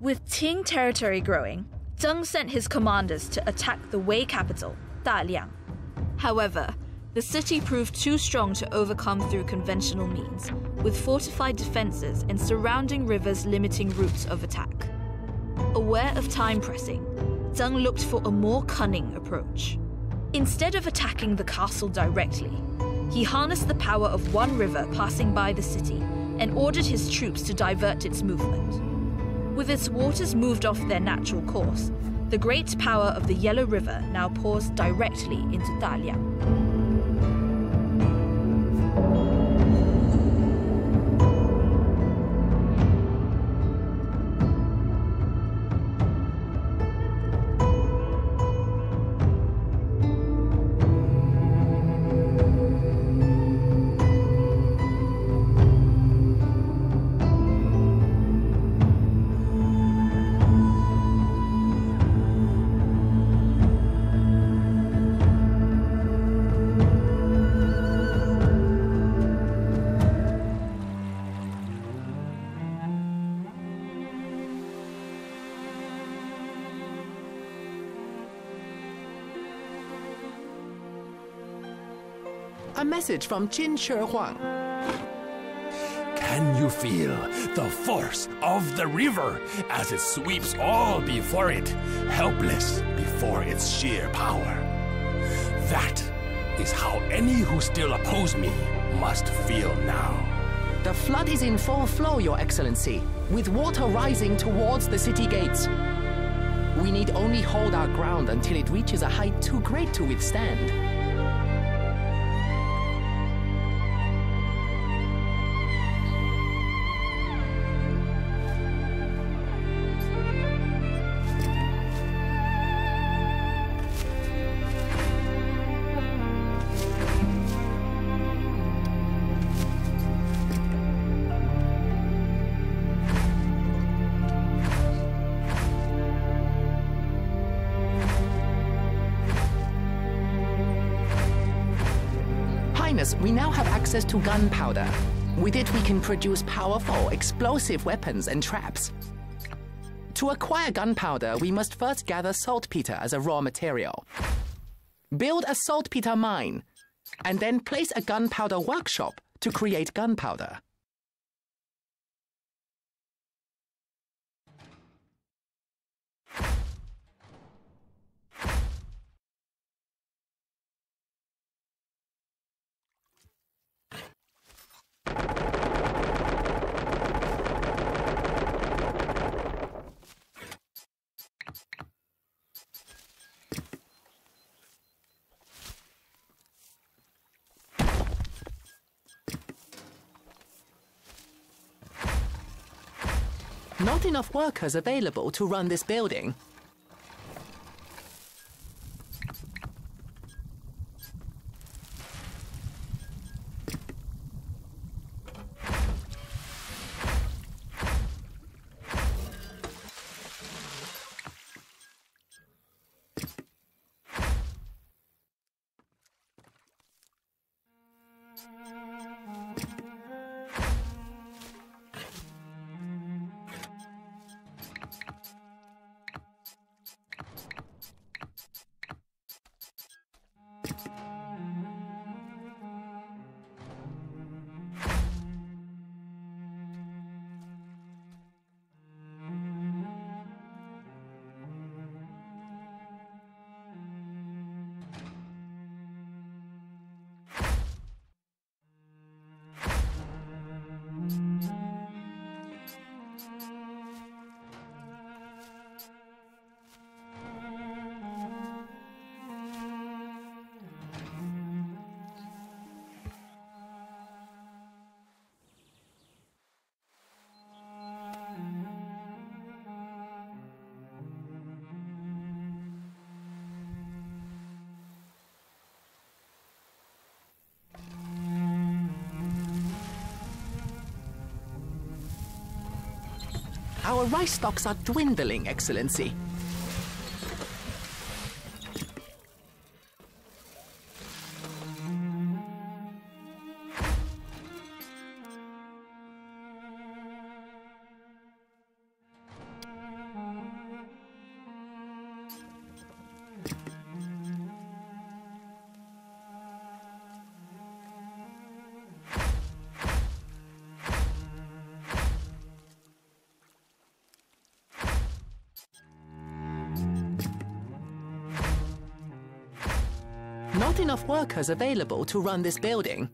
With Qing territory growing, Zheng sent his commanders to attack the Wei capital, Daliang. However, the city proved too strong to overcome through conventional means, with fortified defenses and surrounding rivers limiting routes of attack. Aware of time pressing, Zheng looked for a more cunning approach. Instead of attacking the castle directly, he harnessed the power of one river passing by the city and ordered his troops to divert its movement. With its waters moved off their natural course, the great power of the Yellow River now pours directly into Daliang. A message from Qin Shi Huang. Can you feel the force of the river as it sweeps all before it, helpless before its sheer power? That is how any who still oppose me must feel now. The flood is in full flow, Your Excellency, with water rising towards the city gates. We need only hold our ground until it reaches a height too great to withstand. We now have access to gunpowder. With it, we can produce powerful, explosive weapons and traps. To acquire gunpowder, we must first gather saltpeter as a raw material. Build a saltpeter mine, and then place a gunpowder workshop to create gunpowder. Not enough workers available to run this building. Our rice stocks are dwindling, Excellency. Not enough workers available to run this building.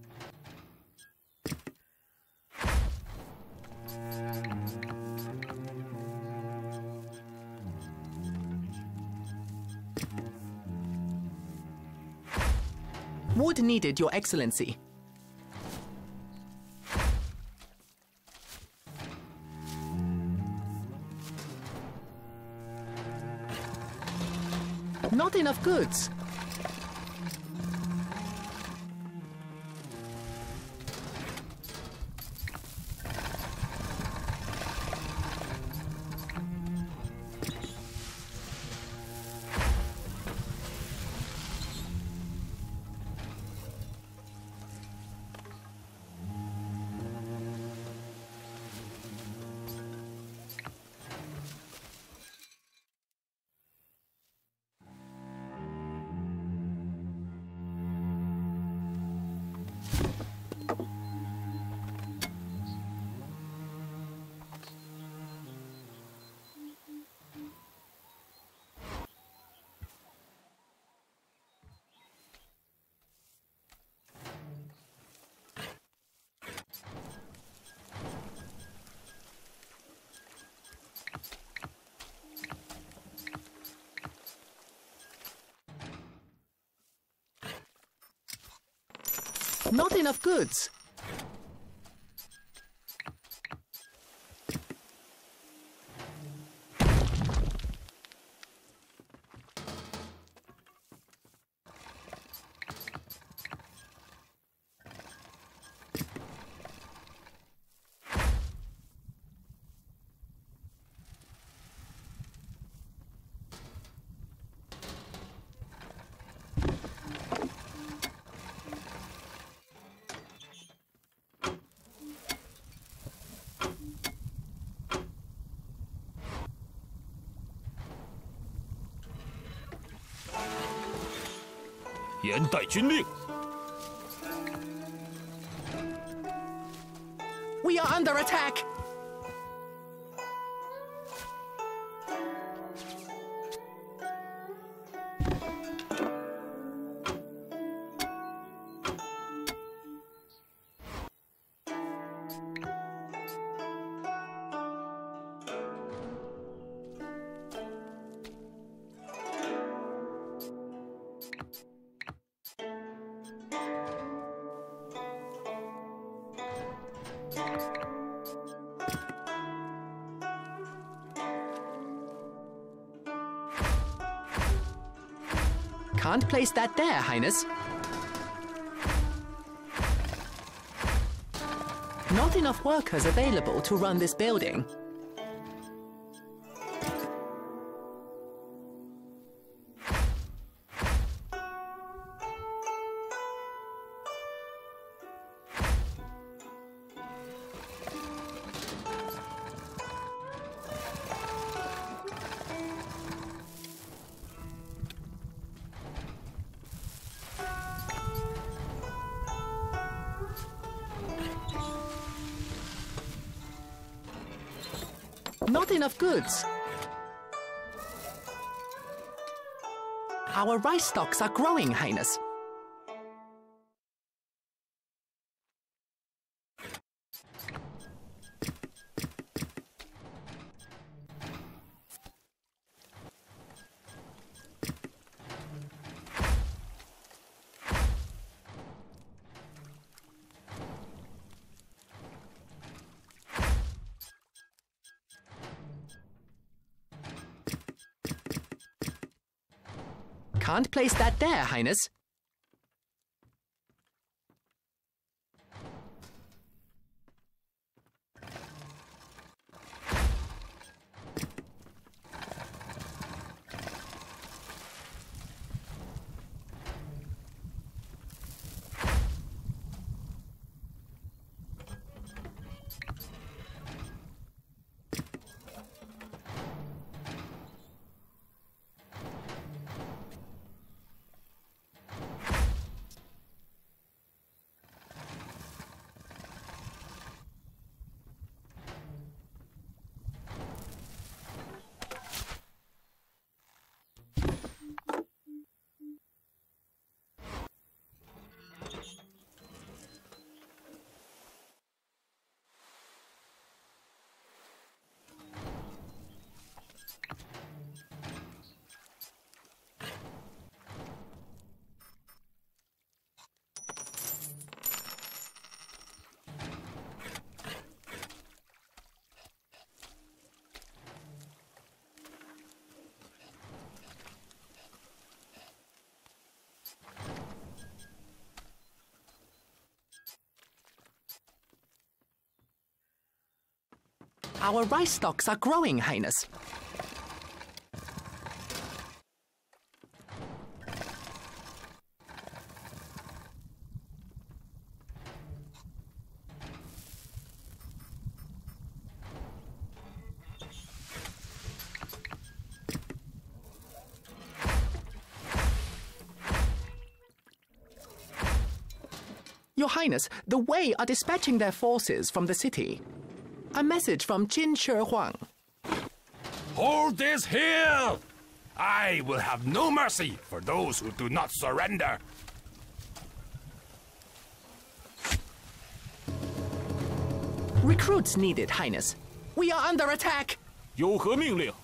Wood needed, Your Excellency. Not enough goods. Not enough goods. 严待军令。 We are under attack! Can't place that there, Highness. Not enough workers available to run this building. Not enough goods. Our rice stocks are growing, Highness. Can't place that there, Highness. Our rice stocks are growing, Highness. Your Highness, the Wei are dispatching their forces from the city. A message from Qin Shi Huang. Hold this hill! I will have no mercy for those who do not surrender. Recruits needed, Highness. We are under attack. 有何命令？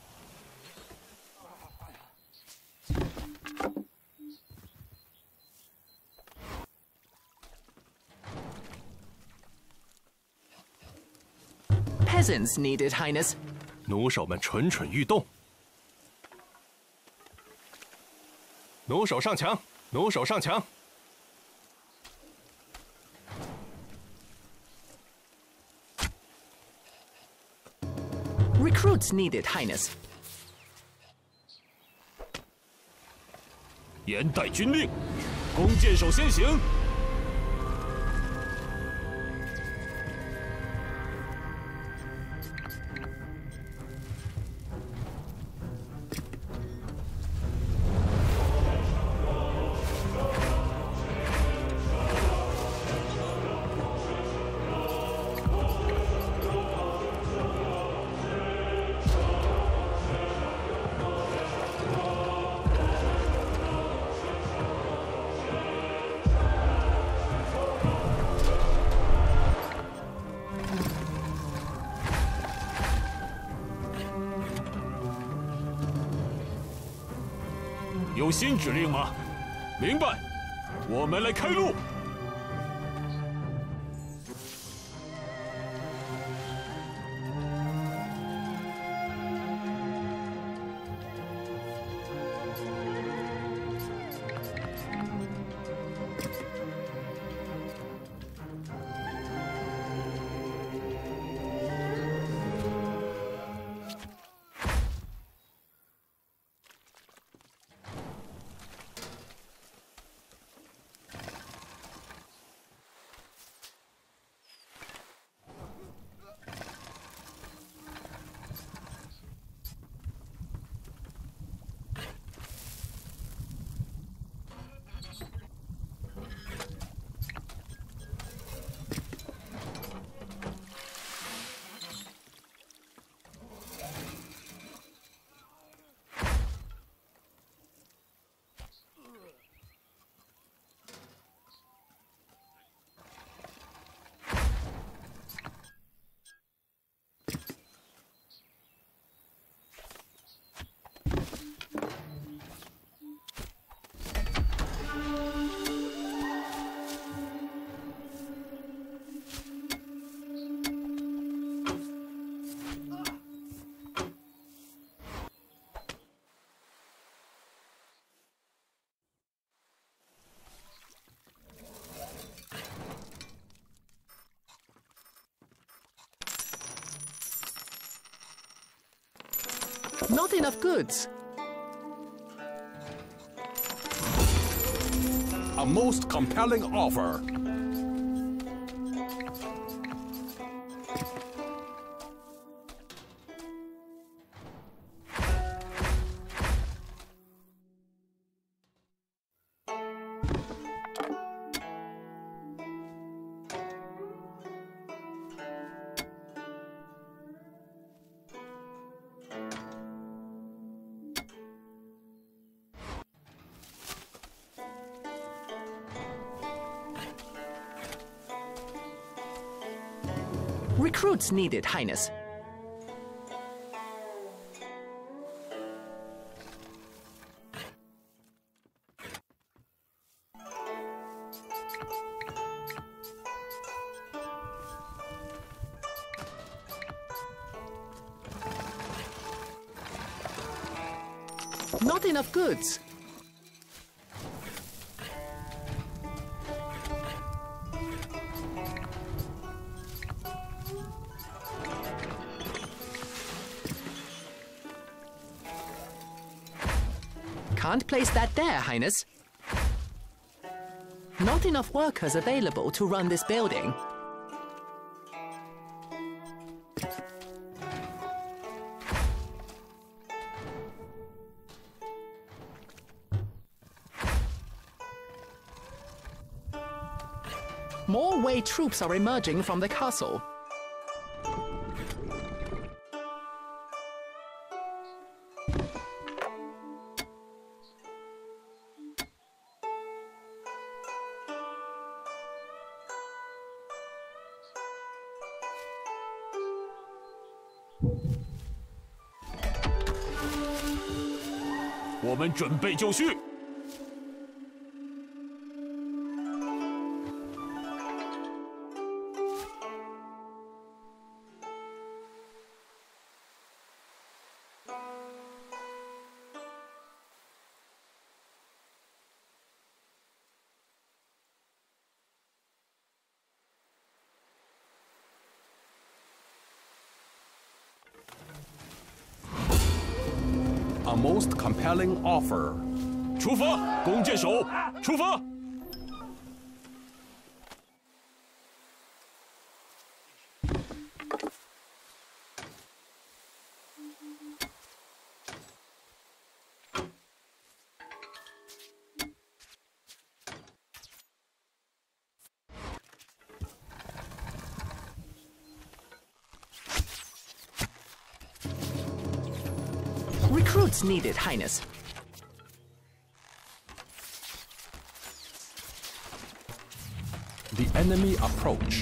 Peasants needed, Highness. 弩手们蠢蠢欲动。弩手上墙，弩手上墙。 Recruits needed, Highness. 严带军令，弓箭手先行。 有新指令吗？明白，我们来开路。 Not enough goods. A most compelling offer. Recruits needed, Highness. Not enough goods. can't place that there, Highness. Not enough workers available to run this building. More Wei troops are emerging from the castle. 我们准备就绪。 A most compelling offer. 出发，弓箭手，出发！ Recruits needed, Highness. The enemy approach.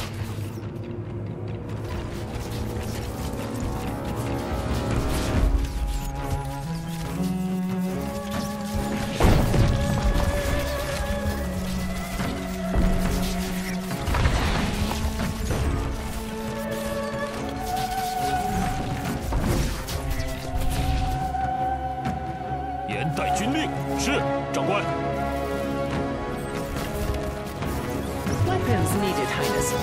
Weapons needed, Highness.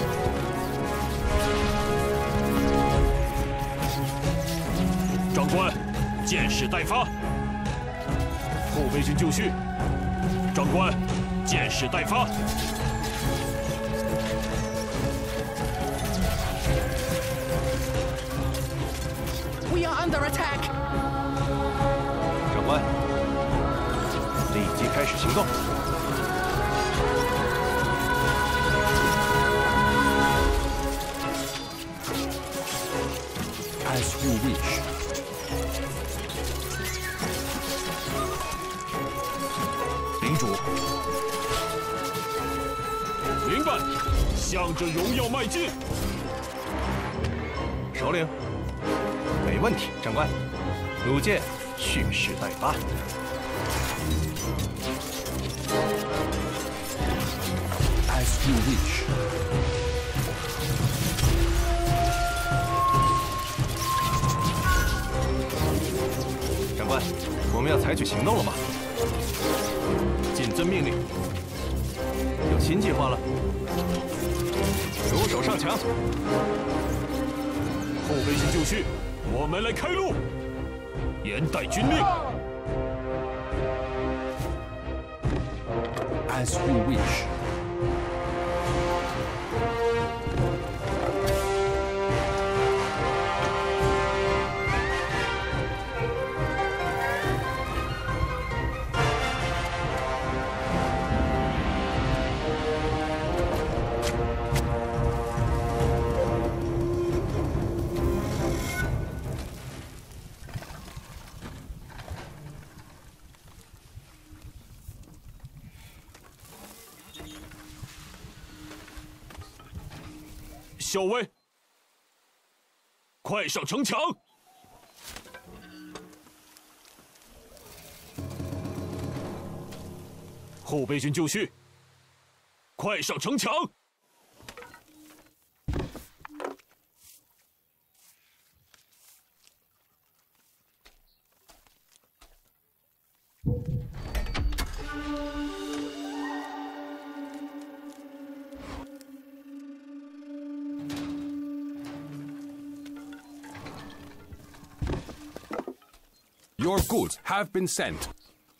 长官，箭矢待发。后备军就绪。长官，箭矢待发。 We are under attack. 长官，立即开始行动。 As you wish. 领主，明白，向着荣耀迈进。 首领，没问题，长官。弩箭蓄势待发。 As you wish. 长官，我们要采取行动了吗？谨遵命令。有新计划了。入手上墙。 后备军就绪，我们来开路。严待军令。 As you wish. 校尉，快上城墙！后备军就绪，快上城墙！ Your goods have been sent.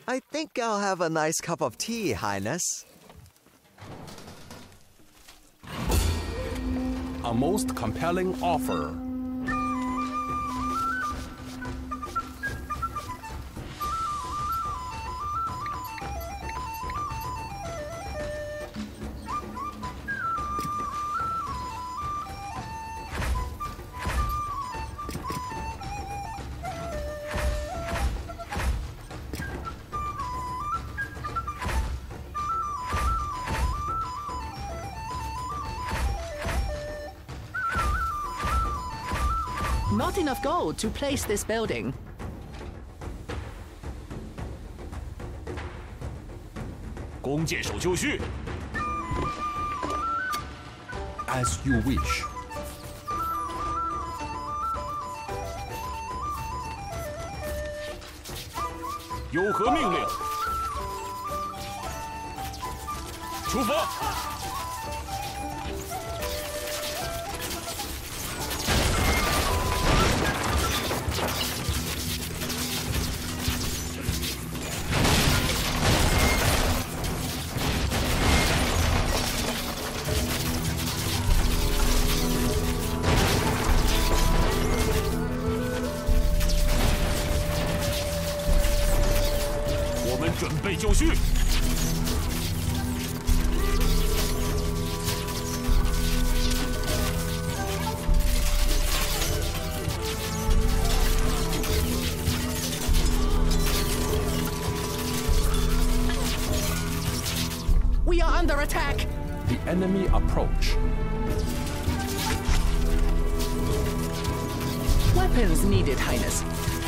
I think I'll have a nice cup of tea, Highness. A most compelling offer. Not enough gold to place this building. As you wish. 有何命令？出发！我们准备就绪。 We are under attack. The enemy approach. Weapons needed, Highness.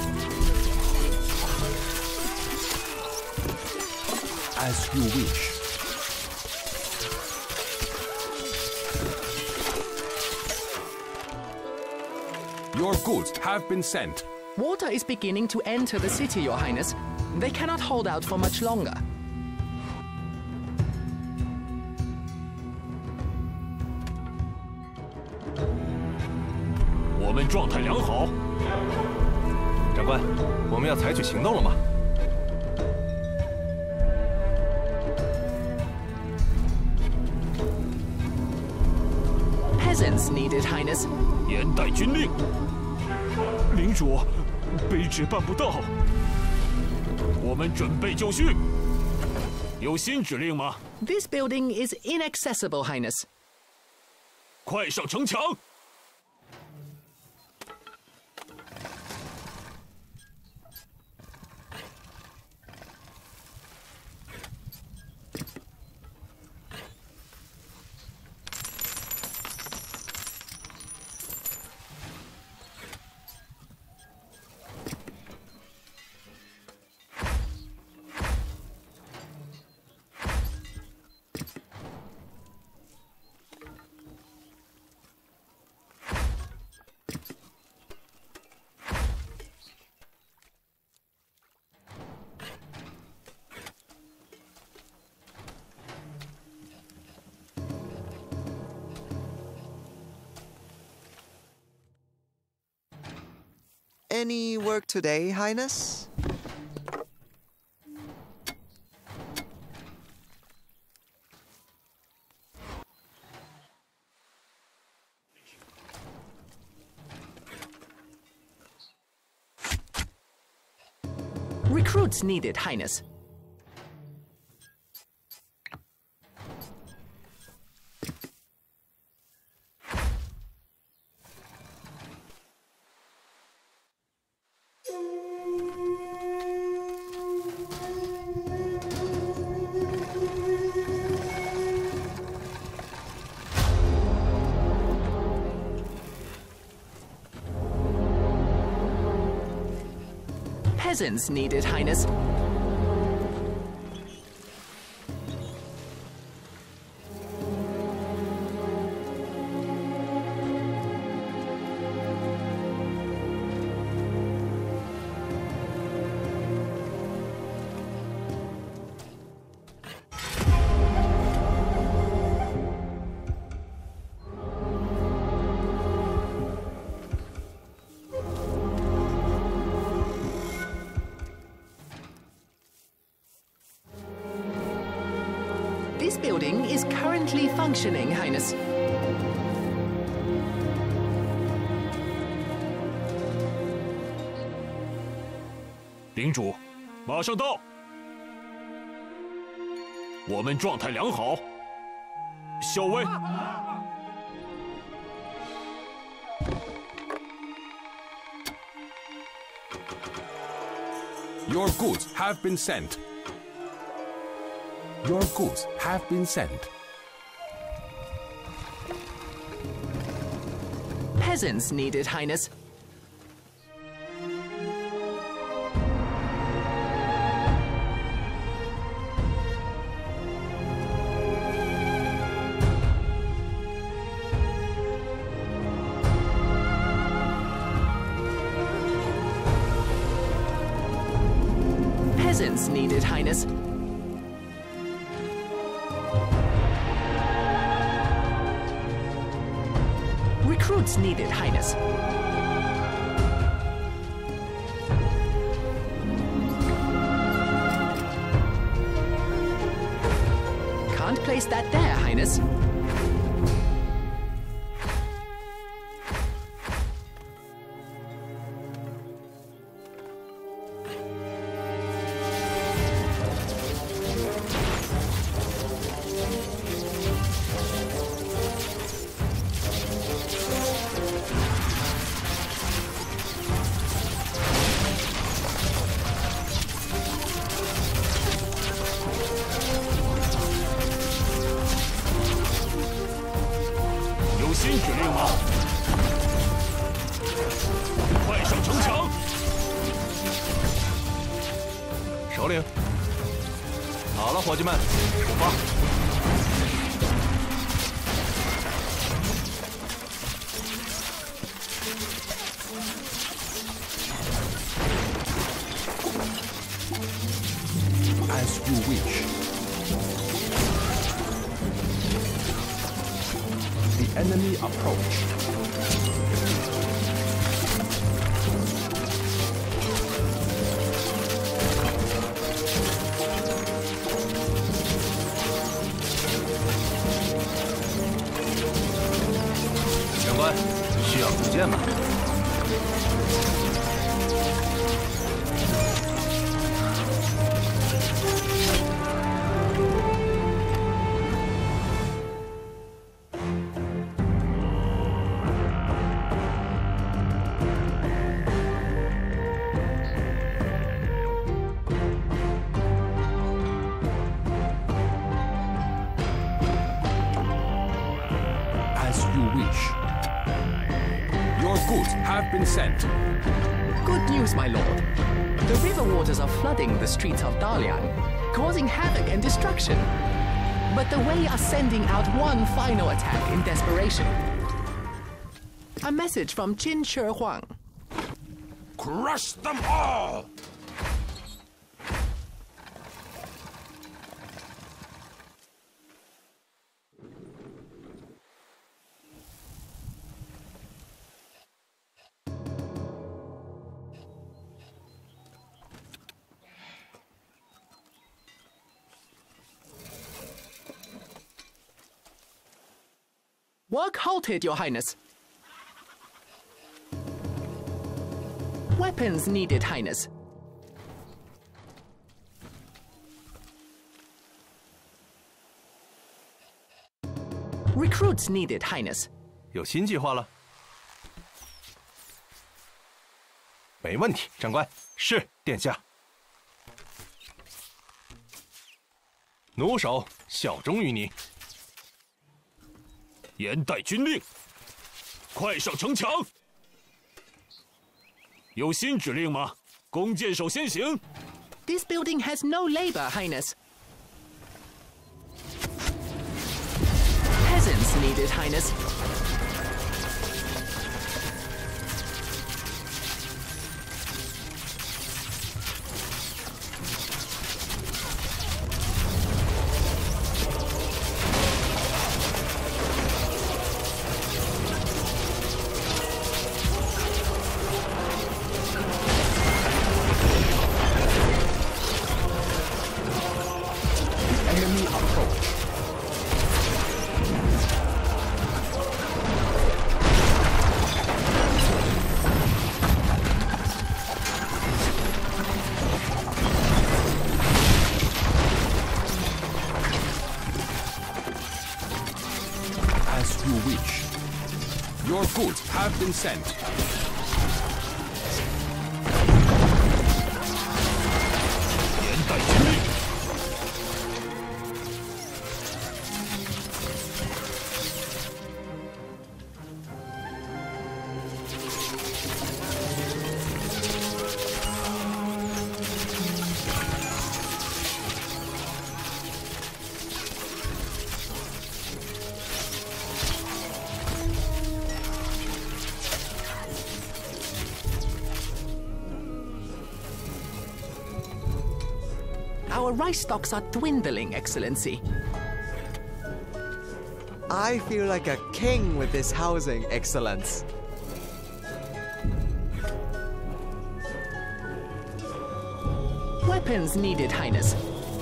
As you wish. Your goods have been sent. Water is beginning to enter the city, Your Highness. They cannot hold out for much longer. 我们状态良好。 长官，我们要采取行动了吗？ Peasants needed, Highness. 严待军令。领主，卑职办不到。我们准备就绪。有新指令吗？ This building is inaccessible, Highness. 快上城墙！ Any work today, Highness? Recruits needed, Highness. Peasants needed, Highness. building is currently functioning, Highness. 领主，马上到。我们状态良好。校尉， Your goods have been sent. Your goods have been sent. Peasants needed, Highness. Peasants needed, Highness. Recruits needed, Highness. Can't place that there, Highness. As you wish. The enemy approach. Been sent. Good news, my lord. The river waters are flooding the streets of Dalian, causing havoc and destruction. But the Wei are sending out one final attack in desperation. A message from Qin Shi Huang. Crush them all! Work halted, Your Highness. Weapons needed, Highness. Recruits needed, Highness. 有新计划了？没问题，长官。是，殿下。弩手效忠于你。 严待军令，快上城墙！有新指令吗？弓箭手先行。 This building has no labor, Highness. Peasants needed, Highness. Enemy approach. Goods have been sent. Our rice stocks are dwindling, Excellency. I feel like a king with this housing, Excellence. Weapons needed, Highness.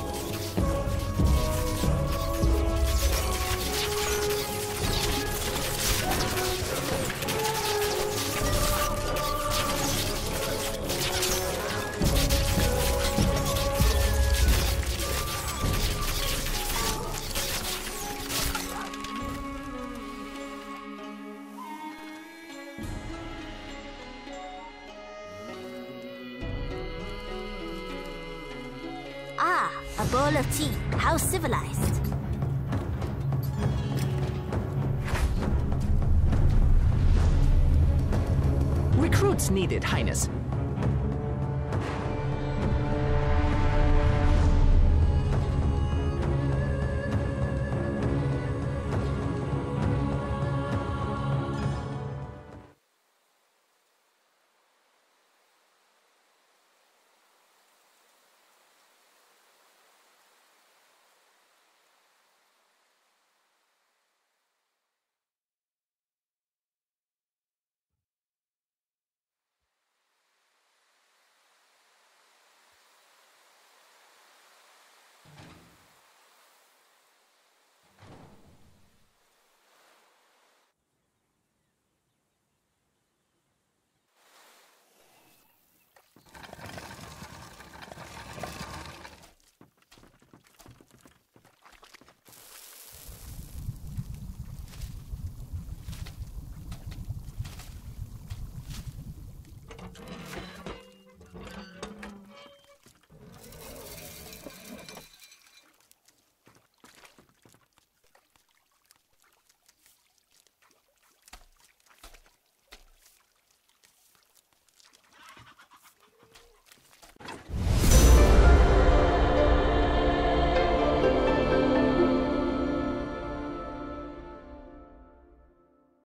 Ah, a bowl of tea. How civilized. Recruits needed, Highness.